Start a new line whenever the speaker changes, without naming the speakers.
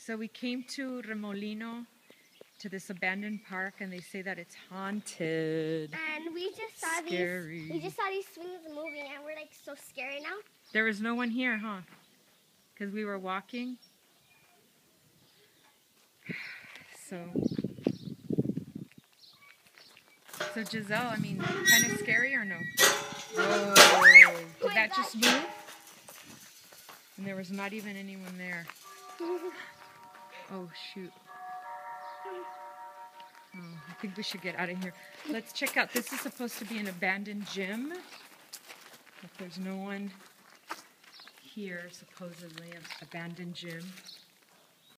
So we came to Remolino, to this abandoned park, and they say that it's haunted.
And we just saw
Scary.
these swings moving, and we're like so scary now.
There was no one here, huh? Because we were walking. So Giselle, I mean, kind of scary or no? Whoa! Did that just move? And there was not even anyone there. Oh shoot. Oh, I think we should get out of here. Let's check out. This is supposed to be an abandoned gym. But there's no one here, supposedly, an abandoned gym.